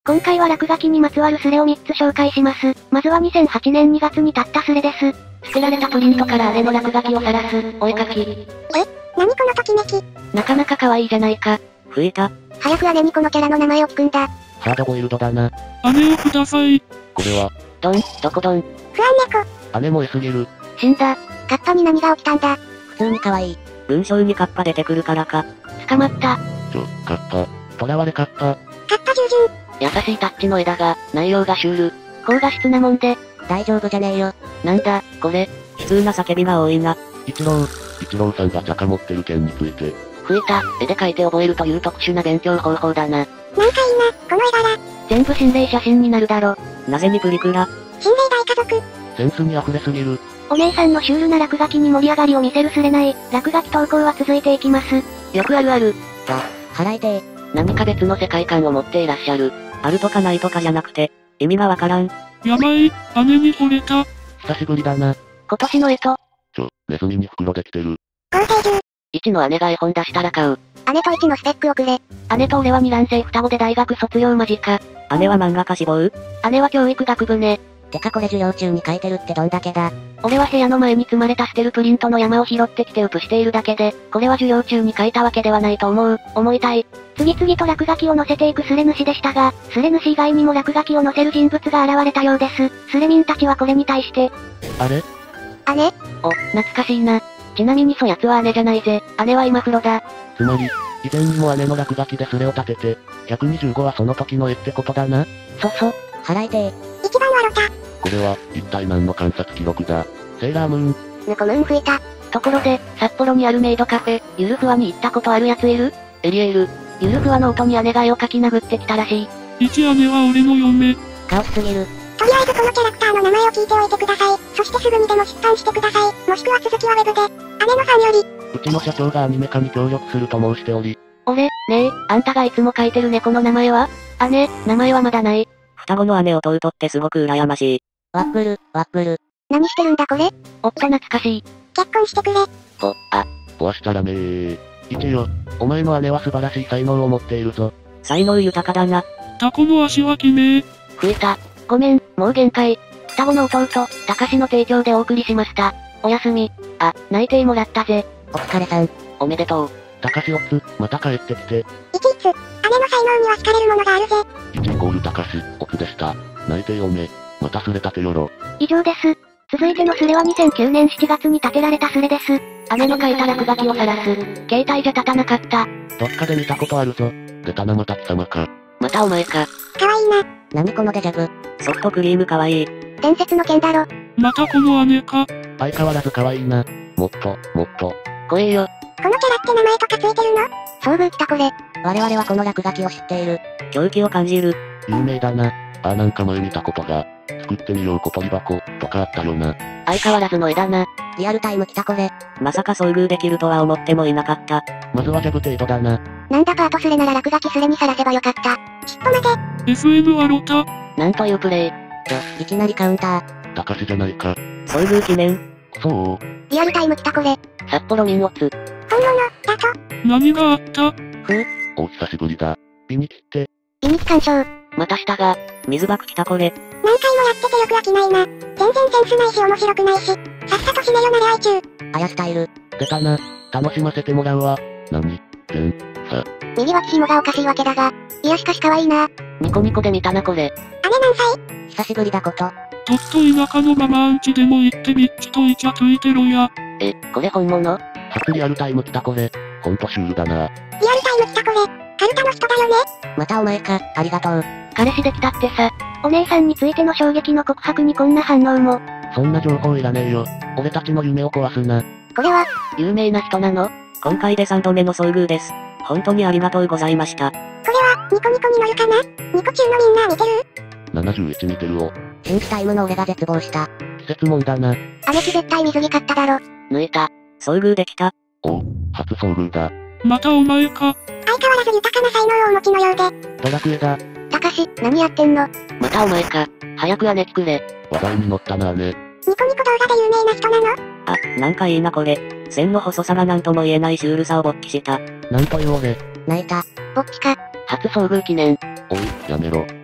今回は落書きにまつわるスレを3つ紹介します。まずは2008年2月に経ったスレです。 捨てられたプリントから姉の落書きを晒す、お絵描き。 何このときめき。 なかなか可愛いじゃないか。 増えた。 早く姉にこのキャラの名前を聞くんだ。 ハードボイルドだな。 姉をください。 これは、 どこどん。 不安猫。 姉も S すぎる。 死んだ。 カッパに何が起きたんだ。 普通に可愛い。文章にカッパ出てくるからか。 捕まった。 カッパ。囚われカッパ。 カッパ従順。 優しいタッチの絵だが、内容がシュール。高画質なもんで。 大丈夫じゃねえよ。 なんだ、これ。 悲痛な叫びが多いな。 一郎さんが茶化持ってる件について。 増えた、絵で描いて覚えるという特殊な勉強方法だな。 なんかいいな、この絵柄。 全部心霊写真になるだろ。 なぜにプリクラ？ 心霊大家族。 センスに溢れすぎる。 お姉さんのシュールな落書きに盛り上がりを見せるスレない、落書き投稿は続いていきます。 よくあるある。 払いてー。 何か別の世界観を持っていらっしゃる。 あるとかないとかじゃなくて、意味がわからん。 やばい、姉に惚れた。 久しぶりだな。 今年の干支。 ネズミに袋できてる。 合成中。 1の姉が絵本出したら買う。 姉と1のスペックをくれ。 姉と俺は二卵性双子で大学卒業間近。 姉は漫画家志望？ 姉は教育学部ね。 てかこれ授業中に書いてるってどんだけだ。 俺は部屋の前に積まれた捨てるプリントの山を拾ってきてウプしているだけで、これは授業中に書いたわけではないと思いたい。 次々と落書きを載せていくスレ主でしたが、スレ主以外にも落書きを載せる人物が現れたようです。スレ民たちはこれに対して、 あれ？ 姉？ お、懐かしいな。ちなみにそやつは姉じゃないぜ。姉は今風呂だ。 つまり、以前にも姉の落書きでスレを立てて、125はその時の絵ってことだな。 払いてー。 一番笑った。 これは、一体何の観察記録だ。セーラームーン。 ぬこムーン増えた。 ところで、札幌にあるメイドカフェ、ゆるふわに行ったことあるやついる？エリエール。ゆるふわの音に姉が絵を描き殴ってきたらしい。 一姉は俺の嫁。 カオスすぎる。 とりあえずこのキャラクターの名前を聞いておいてください。そしてすぐにでも出版してください。もしくは続きはウェブで。姉のファンより。 うちの社長がアニメ化に協力すると申しており。 俺、ねえ、あんたがいつも描いてる猫の名前は？姉、名前はまだない。 双子の姉弟ってすごく羨ましい。ワッフル。 何してるんだこれ？ おっと懐かしい。 結婚してくれ。 壊しちゃダメー。一よ、お前の姉は素晴らしい才能を持っているぞ。 才能豊かだな。 タコの足はきめー。 増えた。ごめん、もう限界。双子の弟、たかしの提供でお送りしました。おやすみ。内定もらったぜ。 お疲れさん。 おめでとう。 たかしおつ、また帰ってきて。 いちいつ、姉の才能には好かれるものがあるぜ。 1イコールたかし、おつでした。内定おめ。またすれたてよろ。 以上です。続いてのスレは2009年7月に立てられたスレです。 姉の書いた落書きを晒す。携帯じゃ立たなかった。 どっかで見たことあるぞ。出たなまた貴様か。 またお前か。 かわいいな。 何このデジャブ。ソフトクリームかわいい。 伝説の剣だろ。 またこの姉か。 相変わらず可愛いな。もっと。 怖えよ。 このキャラって名前とかついてるの？遭遇来たこれ。 我々はこの落書きを知っている。狂気を感じる。 有名だな。なんか前見たことが。作ってみよう小鳥箱、とかあったよな。 相変わらずの絵だな。 リアルタイム来たこれ。まさか遭遇できるとは思ってもいなかった。 まずはジャブ程度だな。 なんだパートスレなら落書きスレにさらせばよかった。ちょっと待て。 FN はロタ。 なんというプレイ。 いきなりカウンター。 たかしじゃないか。 遭遇記念。 そう。 リアルタイム来たこれ。 札幌民オツ。 本物、だと。 何があった？ お久しぶりだ。ビニ切って。 ビニ干渉。 また下が。 水爆来たこれ。 何回もやっててよく飽きないな。全然センスないし面白くないし。さっさと死ねよなれ愛中。 あやスタイル。 出たな。楽しませてもらうわ。 右脇紐がおかしいわけだが。いやしかし可愛いな。 ニコニコで見たなこれ。 姉何歳？ 久しぶりだこと。 とっと田舎のママアンチでも行ってビッチとイチャついてろや。 これ本物？ 初リアルタイム来たこれ。ほんとシュールだな。 リアルタイム来たこれ。カルタの人だよね。 またお前か、ありがとう。 彼氏できたってさ。 お姉さんについての衝撃の告白にこんな反応も。 そんな情報いらねえよ。俺たちの夢を壊すな。 これは、 有名な人なの？ 今回で3度目の遭遇です。本当にありがとうございました。 これは、ニコニコに乗るかな？ニコ中のみんな見てる 71似てるお。 新規タイムの俺が絶望した。 季節もんだな。 姉貴絶対水着買っただろ。 抜いた。 遭遇できた。 初遭遇だ。 またお前か。 相変わらず豊かな才能をお持ちのようで。 ドラクエだ。 たかし、何やってんの？ またお前か。早く姉貴くれ。 話題に乗ったな姉。 ニコニコ動画で有名な人なの？ なんかいいなこれ。線の細さがなんとも言えないシュールさを勃起した。 なんという俺。 泣いた。 ぼっちか。 初遭遇記念。 おい、やめろ。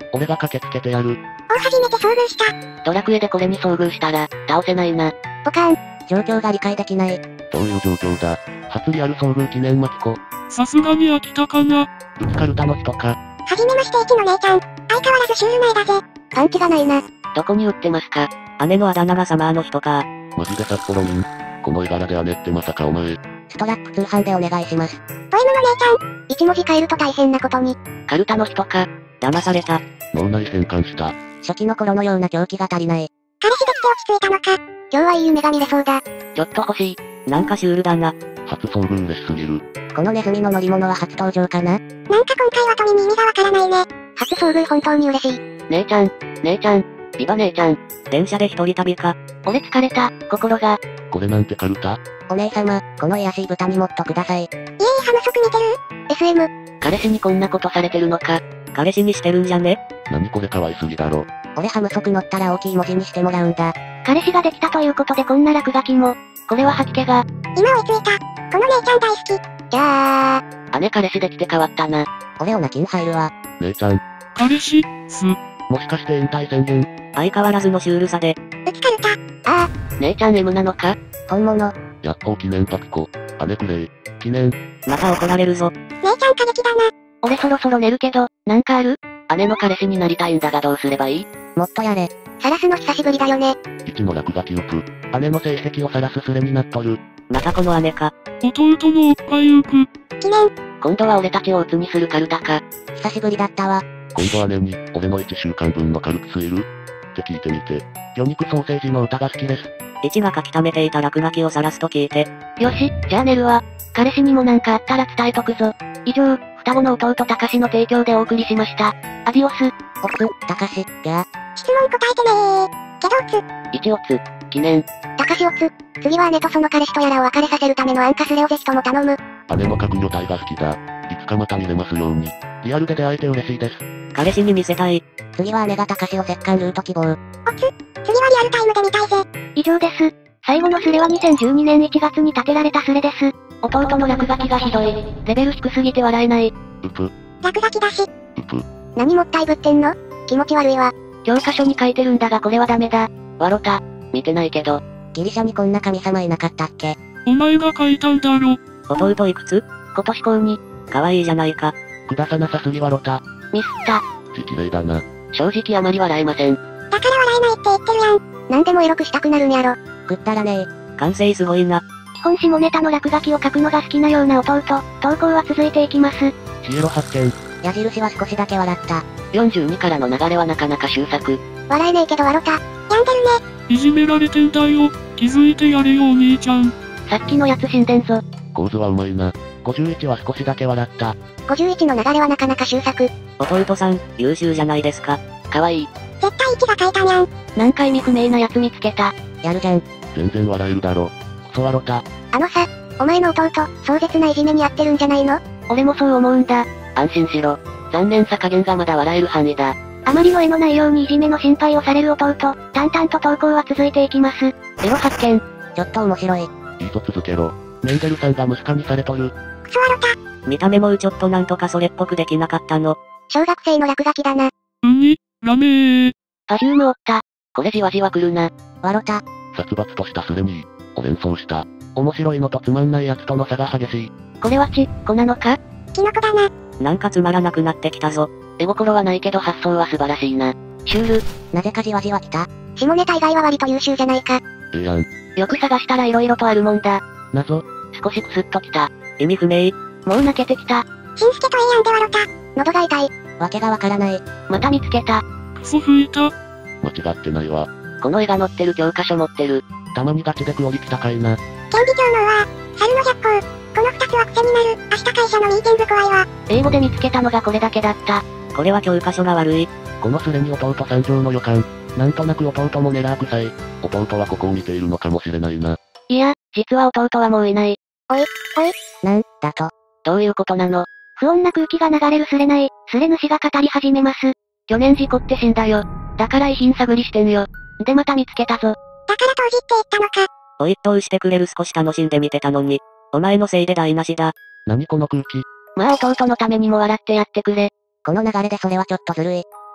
俺が駆けつけてやる。 初めて遭遇した。 ドラクエでこれに遭遇したら、倒せないな。 ポカーン。 状況が理解できない。 どういう状況だ。初リアル遭遇記念マキコ。 さすがに飽きたかな。 ぶつかるたの人か。 はじめまして1の姉ちゃん。相変わらずシュール前だぜ。パンチがないな。 どこに売ってますか？ 姉のあだ名がサマーの人か。 マジで札幌民。この絵柄で姉ってまさかお前。 ストラップ通販でお願いします。 ポエムの姉ちゃん。1文字変えると大変なことに。 カルタの人か。 騙された。 脳内変換した。 初期の頃のような狂気が足りない。 彼氏できて落ち着いたのか。今日はいい夢が見れそうだ。 ちょっと欲しい。 なんかシュールだな。 初遭遇嬉しすぎる。 このネズミの乗り物は初登場かな？ なんか今回は富に意味がわからないね。 初遭遇本当に嬉しい。 姉ちゃん、姉ちゃん、ビバ姉ちゃん。 電車で一人旅か。 俺疲れた、心が。 これなんてカルタ？ お姉様、この癒やしい豚にもっとください。 ハム食見てる？ SM。 彼氏にこんなことされてるのか。 彼氏にしてるんじゃね？ 何これ可愛すぎだろ。 俺ハム足乗ったら大きい文字にしてもらうんだ。 彼氏ができたということでこんな落書きも。 これは吐き気が。 今追いついた。この姉ちゃん大好き。 じゃあ、 姉彼氏できて変わったな。 俺オナキン入るわ。 姉ちゃん、 彼氏、 もしかして引退宣言？ 相変わらずのシュールさで。 ぶつかるた。 姉ちゃん M なのか？ 本物。 やっほー記念パクコ。姉くれー。記念。 また怒られるぞ。 姉ちゃん過激だな。 俺そろそろ寝るけど、なんかある？姉の彼氏になりたいんだがどうすればいい？ もっとやれ。 晒すの久しぶりだよね。 1の落書きをプ。姉の性癖を晒すスレになっとる。 またこの姉か。 弟のおっぱい浮く。 記念。 今度は俺たちを鬱にするカルタか。 久しぶりだったわ。 今度姉に、俺の1週間分のカルピスいるって聞いてみて。魚肉ソーセージの歌が好きです。 1が書き溜めていた落書きを晒すと聞いて。 よし、じゃあ寝るわ。彼氏にもなんかあったら伝えとくぞ。以上、双子の弟たかしの提供でお送りしました。アディオス。 おつ、たかし、ぎゃ質問答えてねー。けど 1オツ、記念。 高しおつ。次は姉とその彼氏とやらを別れさせるためのアンカスレをぜひとも頼む。 姉の角魚体が好きだ。いつかまた見れますように。リアルで出会えて嬉しいです。 彼氏に見せたい。次は姉がたかしを折檻ルート希望。 次はリアルタイムで見たいぜ。 以上です。最後のスレは2012年1月に建てられたスレです。 弟の落書きがひどい。レベル低すぎて笑えない。 うぷ、 落書きだし。 うぷ。 何もったいぶってんの？気持ち悪いわ。 教科書に書いてるんだがこれはダメだ。わろた。見てないけど。 ギリシャにこんな神様いなかったっけ？ お前が書いたんだろ。 弟いくつ？ 今年高2。 かわいいじゃないか。 くださなさすぎわろた。 ミスった。 綺麗だな。 正直あまり笑えません。 だから笑えないって言ってるやん。 なんでもエロくしたくなるんやろ。 くったらねえ。完成すごいな。 基本下ネタの落書きを書くのが好きなような弟。投稿は続いていきます。 シエロ発見。 矢印は少しだけ笑った。 42からの流れはなかなか秀作。 笑えねえけど笑った。 病んでるね。 いじめられてんだよ。気づいてやれよお兄ちゃん。 さっきのやつ死んでんぞ。 構図はうまいな。51は少しだけ笑った。 51の流れはなかなか秀作。 弟さん、優秀じゃないですか。 かわいい。 絶対1が書いたにゃん。 なんか意味不明なやつ見つけた。 やるじゃん。 全然笑えるだろ。クソわろた。 あのさ、お前の弟、壮絶ないじめにあってるんじゃないの？ 俺もそう思うんだ。安心しろ。残念さ加減がまだ笑える範囲だ。 あまりの絵のないようにいじめの心配をされる弟、淡々と投稿は続いていきます。 エロ発見。 ちょっと面白い。 いいと続けろ。メンデルさんが息子にされとる。 クソワロタ。 見た目もちょっとなんとかそれっぽくできなかったの。 小学生の落書きだな。 ラメー。 パフュームおった。これじわじわ来るな。 わろた。 殺伐としたスレに、を連想した。面白いのとつまんないやつとの差が激しい。 これは子なのか？ キノコだな。 なんかつまらなくなってきたぞ。 絵心はないけど発想は素晴らしいな。シュール。 なぜかじわじわ来た。 下ネタ以外は割と優秀じゃないか。 やん。 よく探したら色々とあるもんだ。 謎。 少しクスッときた。 意味不明。 もう泣けてきた。 しんすけとやんでワロタ。 喉が痛い。 わけがわからない。 また見つけた。 クソ吹いた。 間違ってないわ。 この絵が載ってる教科書持ってる。 たまにガチでクオリティ高いな。 顕微鏡のは、猿の100個。この2つは癖になる。明日会社のミーティング怖いわ。 英語で見つけたのがこれだけだった。 これは教科書が悪い。 このスレに弟参上の予感。なんとなく弟もネラー臭い。弟はここを見ているのかもしれないな。 いや、実は弟はもういない。 なんだと。 どういうことなの？ 不穏な空気が流れるスレない、スレ主が語り始めます。 去年事故って死んだよ。だから遺品探りしてんよ。でまた見つけたぞ。 だから当時って言ったのか。 お一等してくれる少し楽しんで見てたのに。お前のせいで台無しだ。 何この空気。 まあ弟のためにも笑ってやってくれ。 この流れでそれはちょっとずるい。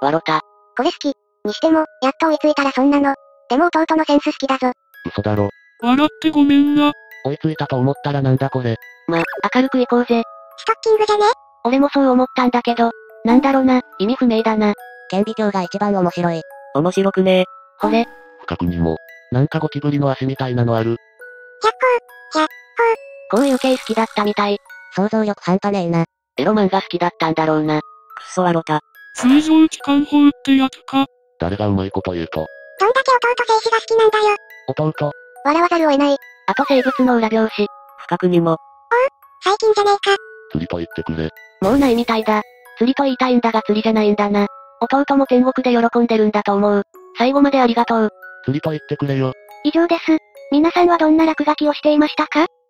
わろた。 これ好き。にしても、やっと追いついたらそんなの。でも弟のセンス好きだぞ。 嘘だろ。 笑ってごめんな。 追いついたと思ったらなんだこれ。 明るく行こうぜ。 ストッキングじゃね？ 俺もそう思ったんだけど、なんだろな、意味不明だな。 顕微鏡が一番面白い。面白くねこれ、 不覚にも。なんかゴキブリの足みたいなのある。 こういう系好きだったみたい。 想像力半端ねえな。 エロ漫画好きだったんだろうな。 くっそわろた。 水上機関砲ってやつか。 誰がうまいこと言うと。 どんだけ弟静止が好きなんだよ。 弟。 笑わざるを得ない。 あと生物の裏表紙。 不覚にも。 最近じゃねえか。 釣りと言ってくれ。 もうないみたいだ。釣りと言いたいんだが釣りじゃないんだな。弟も天国で喜んでるんだと思う。最後までありがとう。 釣りと言ってくれよ。 以上です。皆さんはどんな落書きをしていましたか？